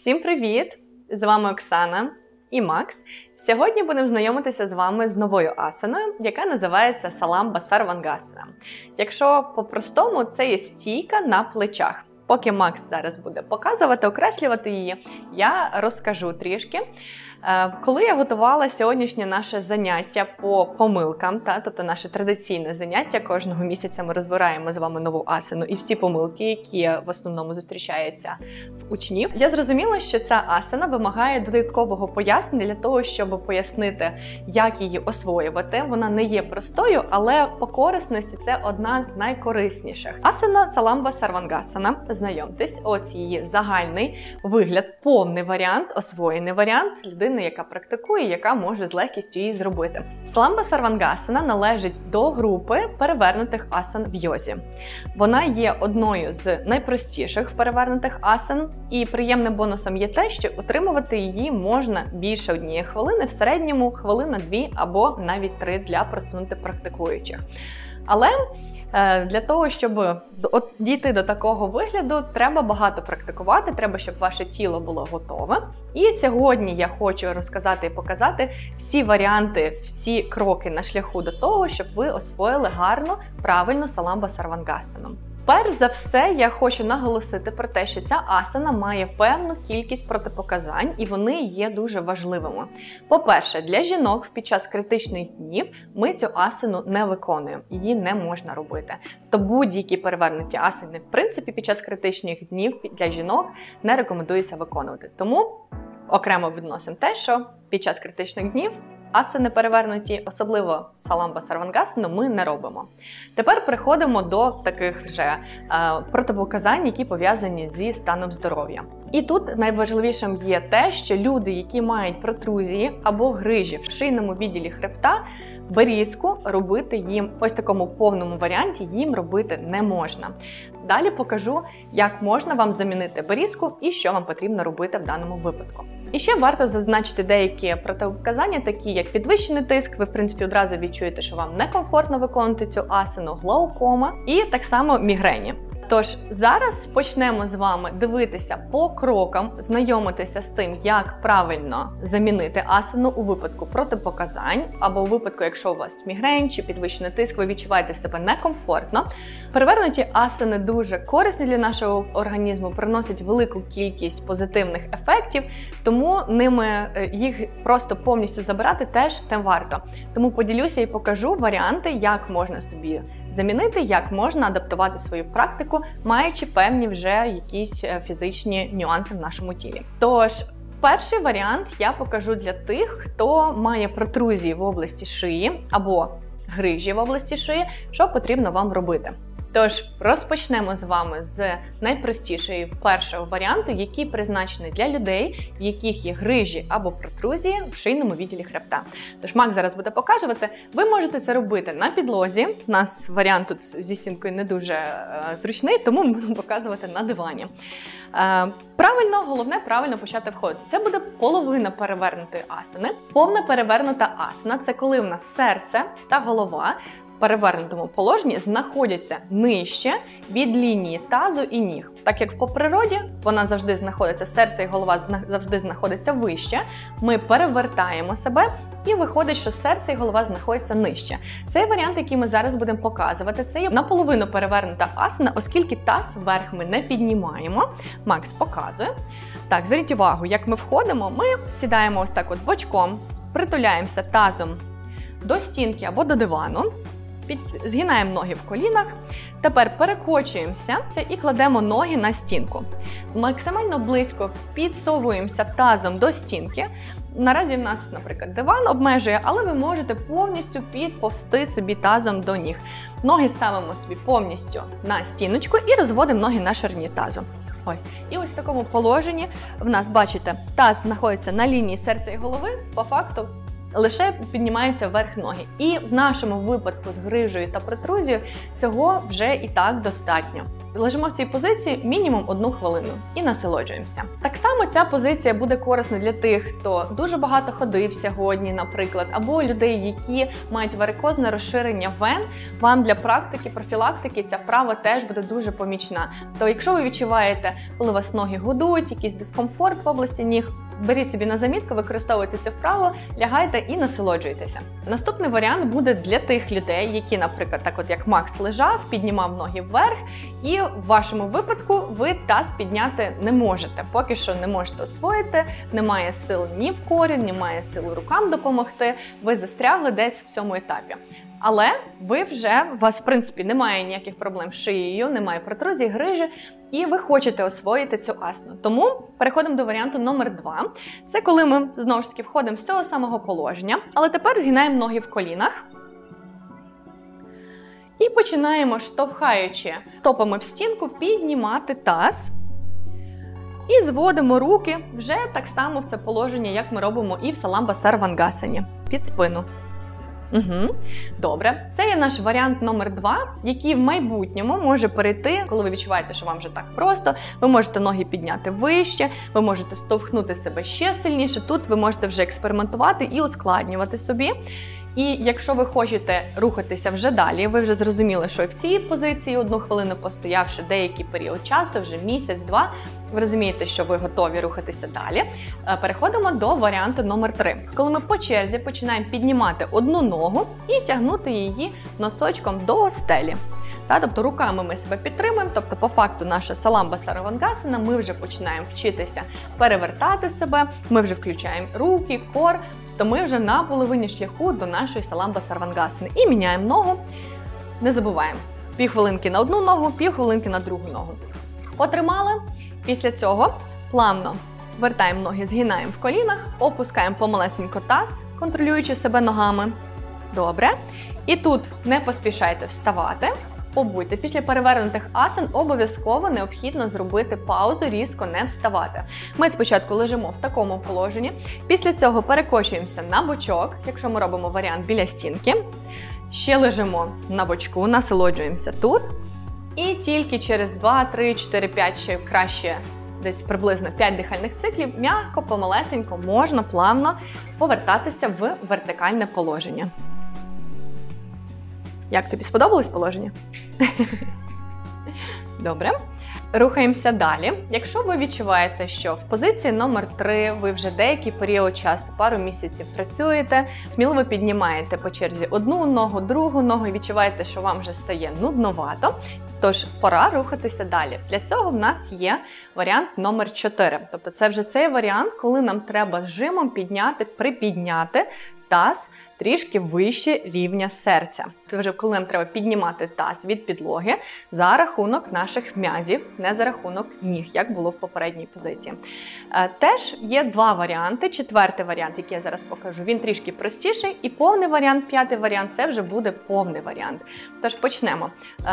Всім привіт! З вами Оксана і Макс. Сьогодні будемо знайомитися з вами з новою асаною, яка називається Саламба Сарвангасана. Якщо по-простому, це є стійка на плечах. Поки Макс зараз буде показувати, окреслювати її, я розкажу трішки. Коли я готувала сьогоднішнє наше заняття по помилкам, тобто наше традиційне заняття, кожного місяця ми розбираємо з вами нову асану і всі помилки, які в основному зустрічаються в учнів, я зрозуміла, що ця асана вимагає додаткового пояснення для того, щоб пояснити, як її освоювати. Вона не є простою, але по корисності це одна з найкорисніших. Асана Саламба Сарвангасана. Знайомтесь, ось її загальний вигляд, повний варіант, освоєний варіант людини, яка практикує, яка може з легкістю її зробити. Саламба Сарвангасана належить до групи перевернутих асан в йозі. Вона є одною з найпростіших перевернутих асан, і приємним бонусом є те, що утримувати її можна більше 1 хвилини, в середньому хвилина 2 або навіть 3 для просунутих практикуючих. Але для того, щоб дійти до такого вигляду, треба багато практикувати, треба, щоб ваше тіло було готове. І сьогодні я хочу розказати і показати всі варіанти, всі кроки на шляху до того, щоб ви освоїли гарно, правильно Саламба Сарвангасану. Перш за все, я хочу наголосити про те, що ця асана має певну кількість протипоказань, і вони є дуже важливими. По-перше, для жінок під час критичних днів ми цю асану не виконуємо, її не можна робити. То будь-які перевернуті асани, в принципі, під час критичних днів для жінок не рекомендується виконувати. Тому окремо відносимо те, що під час критичних днів асани перевернуті, особливо Саламба Сарвангасану, ми не робимо. Тепер переходимо до таких же протипоказань, які пов'язані зі станом здоров'я. І тут найважливішим є те, що люди, які мають протрузії або грижі в шийному відділі хребта, берізку робити їм, ось в такому повному варіанті, їм робити не можна. Далі покажу, як можна вам замінити берізку і що вам потрібно робити в даному випадку. І ще варто зазначити деякі протипоказання, такі як підвищений тиск, ви в принципі одразу відчуєте, що вам некомфортно виконувати цю асану, глаукома і так само мігрені. Тож, зараз почнемо з вами дивитися по крокам, знайомитися з тим, як правильно замінити асану у випадку протипоказань, або у випадку, якщо у вас мігрень чи підвищений тиск, ви відчуваєте себе некомфортно. Перевернуті асани дуже корисні для нашого організму, приносять велику кількість позитивних ефектів, тому їх просто повністю забирати теж не варто. Тому поділюся і покажу варіанти, як можна собі замінити, як можна адаптувати свою практику, маючи певні вже якісь фізичні нюанси в нашому тілі. Тож, перший варіант я покажу для тих, хто має протрузії в області шиї або грижі в області шиї, що потрібно вам робити. Тож, розпочнемо з вами з найпростішого першого варіанту, який призначений для людей, в яких є грижі або протрузії в шийному відділі хребта. Тож, Макс зараз буде показувати. Ви можете це робити на підлозі. У нас варіант тут зі стінкою не дуже зручний, тому ми будемо показувати на дивані. Головне правильно почати входити. Це буде половина перевернутої асани. Повна перевернута асана – це коли в нас серце та голова в перевернутому положенні знаходяться нижче від лінії тазу і ніг. Так як по природі вона завжди знаходиться, серце і голова завжди знаходяться вище, ми перевертаємо себе і виходить, що серце і голова знаходяться нижче. Цей варіант, який ми зараз будемо показувати, це є наполовину перевернута асана, оскільки таз вверх ми не піднімаємо. Макс показує. Так, зверніть увагу, як ми входимо, ми сідаємо ось так от бочком, притуляємося тазом до стінки або до дивану, згинаємо ноги в колінах, тепер перекочуємося і кладемо ноги на стінку. Максимально близько підсовуємося тазом до стінки. Наразі в нас, наприклад, диван обмежує, але ви можете повністю підповзти собі тазом до ніг. Ноги ставимо собі повністю на стіночку і розводимо ноги на ширині тазу. Ось. І ось в такому положенні в нас, бачите, таз знаходиться на лінії серця і голови, по факту лише піднімаються вверх ноги. І в нашому випадку з грижею та протрузією цього вже і так достатньо. Лежимо в цій позиції мінімум 1 хвилину і насолоджуємося. Так само ця позиція буде корисна для тих, хто дуже багато ходив сьогодні, наприклад, або людей, які мають варикозне розширення вен. Вам для практики, профілактики ця вправа теж буде дуже помічна. То якщо ви відчуваєте, коли у вас ноги гудуть, якийсь дискомфорт в області ніг, беріть собі на замітку, використовуйте цю вправу, лягайте і насолоджуйтеся. Наступний варіант буде для тих людей, які, наприклад, так от як Макс лежав, піднімав ноги вверх, і в вашому випадку ви таз підняти не можете. Поки що не можете освоїти, немає сил ні в корінь, немає сил рукам допомогти, ви застрягли десь в цьому етапі. Але у вас, в принципі, немає ніяких проблем з шиєю, немає протрузії, грижі, і ви хочете освоїти цю асану. Тому переходимо до варіанту номер 2. Це коли ми, знову ж таки, входимо з цього самого положення, але тепер згинаємо ноги в колінах. І починаємо, штовхаючи стопами в стінку, піднімати таз. І зводимо руки вже так само в це положення, як ми робимо і в Саламба Сарвангасані, під спину. Добре. Це є наш варіант номер 2, який в майбутньому може перейти, коли ви відчуваєте, що вам вже так просто. Ви можете ноги підняти вище, ви можете штовхнути себе ще сильніше. Тут ви можете вже експериментувати і ускладнювати собі. І якщо ви хочете рухатися вже далі, ви вже зрозуміли, що в цій позиції 1 хвилину постоявши деякий період часу, вже місяць-два, ви розумієте, що ви готові рухатися далі. Переходимо до варіанту номер 3. Коли ми по черзі починаємо піднімати одну ногу і тягнути її носочком до стелі. Тобто руками ми себе підтримуємо, тобто по факту наша Саламба Сарвангасана, ми вже починаємо вчитися перевертати себе, ми вже включаємо руки, кор, то ми вже на половині шляху до нашої Саламба Сарвангасани. І міняємо ногу, не забуваємо. Півхвилинки на одну ногу, півхвилинки на другу ногу. Потримали. Після цього плавно вертаємо ноги, згинаємо в колінах, опускаємо помалесенько таз, контролюючи себе ногами. Добре. І тут не поспішайте вставати. Побудьте. Після перевернутих асан обов'язково необхідно зробити паузу, різко не вставати. Ми спочатку лежимо в такому положенні, після цього перекочуємося на бочок, якщо ми робимо варіант біля стінки. Ще лежимо на бочку, насолоджуємося тут. І тільки через 2, 3, 4, 5, ще краще десь приблизно 5 дихальних циклів, м'яко, помалесенько, можна плавно повертатися в вертикальне положення. Як тобі сподобалось положення? Добре. Рухаємося далі. Якщо ви відчуваєте, що в позиції номер 3 ви вже деякий період часу, пару місяців працюєте, сміливо піднімаєте по черзі одну ногу, другу ногу і відчуваєте, що вам вже стає нудновато, тож пора рухатися далі. Для цього в нас є варіант номер 4. Тобто це вже цей варіант, коли нам треба жимом припідняти таз трішки вище рівня серця. Це вже коли нам треба піднімати таз від підлоги за рахунок наших м'язів, не за рахунок ніг, як було в попередній позиції. Теж є 2 варіанти. 4-й варіант, який я зараз покажу, він трішки простіший. І повний варіант, 5-й варіант, це вже буде повний варіант. Тож почнемо.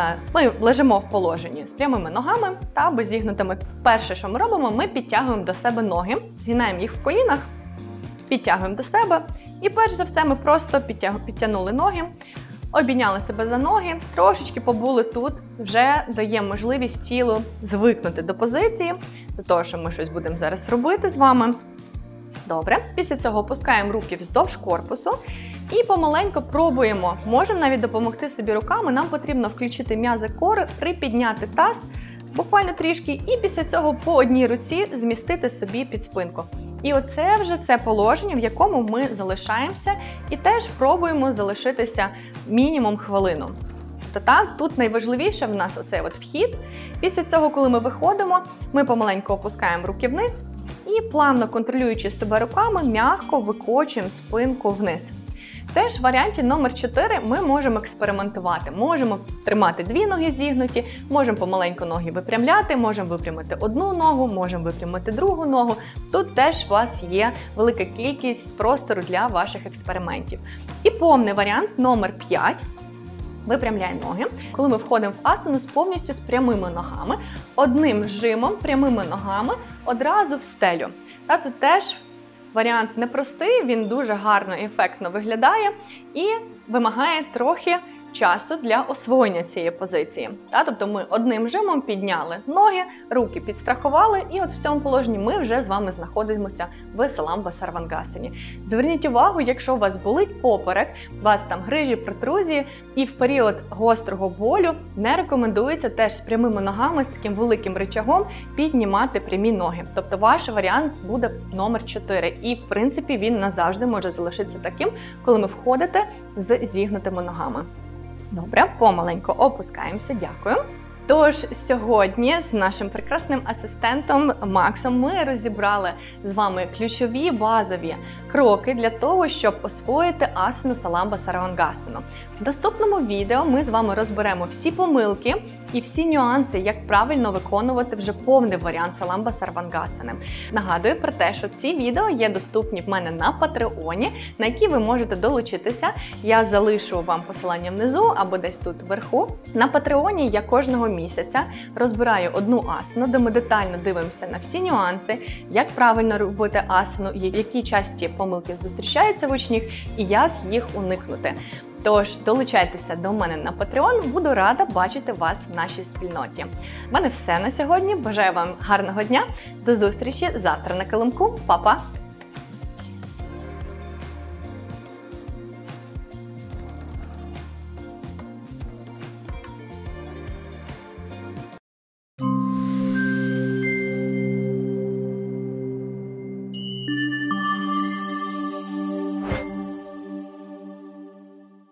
Ми лежимо в положенні з прямими ногами та без зігнутими. Перше, що ми робимо, ми підтягуємо до себе ноги, згинаємо їх в колінах, підтягуємо до себе. І перш за все ми просто підтягнули ноги, обійняли себе за ноги, трошечки побули тут, вже дає можливість тілу звикнути до позиції, до того, що ми щось будемо зараз робити з вами. Добре. Після цього опускаємо руки вздовж корпусу і помаленьку пробуємо. Можемо навіть допомогти собі руками, нам потрібно включити м'язи кори, припідняти таз, буквально трішки, і після цього по одній руці змістити собі під спинку. І оце вже це положення, в якому ми залишаємося і теж пробуємо залишитися мінімум хвилину. Тобто тут найважливіше в нас оцей вхід. Після цього, коли ми виходимо, ми помаленьку опускаємо руки вниз і плавно контролюючи себе руками, м'яко викочуємо спинку вниз. Теж в варіанті номер 4 ми можемо експериментувати. Можемо тримати 2 ноги зігнуті, можемо помаленьку ноги випрямляти, можемо випрямити одну ногу, можемо випрямити другу ногу. Тут теж у вас є велика кількість простору для ваших експериментів. І повний варіант номер 5. Випрямляємо ноги. Коли ми входимо в асану повністю з прямими ногами, одним жимом, прямими ногами одразу в стелю. Тут теж варіант непростий, він дуже гарно і ефектно виглядає і вимагає трохи часу для освоєння цієї позиції. Тобто ми одним жимом підняли ноги, руки підстрахували, і от в цьому положенні ми вже з вами знаходимося в Саламба Сарвангасані. Зверніть увагу, якщо у вас болить поперек, у вас там грижі, протрузії, і в період гострого болю не рекомендується теж з прямими ногами, з таким великим ричагом піднімати прямі ноги. Тобто ваш варіант буде номер 4. І, в принципі, він назавжди може залишитися таким, коли ми входите з зігнутими ногами. Добре, помаленько опускаємося, дякую. Тож, сьогодні з нашим прекрасним асистентом Максом ми розібрали з вами ключові базові кроки для того, щоб освоїти асану Саламба Сарвангасану. В наступному відео ми з вами розберемо всі помилки і всі нюанси, як правильно виконувати вже повний варіант Саламба Сарвангасани. Нагадую про те, що ці відео є доступні в мене на Патреоні, на які ви можете долучитися. Я залишу вам посилання внизу або десь тут вверху. На Патреоні я кожного місяця розбираю одну асану, де ми детально дивимося на всі нюанси, як правильно робити асану, які часті помилки зустрічаються в учнях і як їх уникнути. Тож долучайтеся до мене на Patreon, буду рада бачити вас в нашій спільноті. В мене все на сьогодні, бажаю вам гарного дня, до зустрічі завтра на килимку, па-па!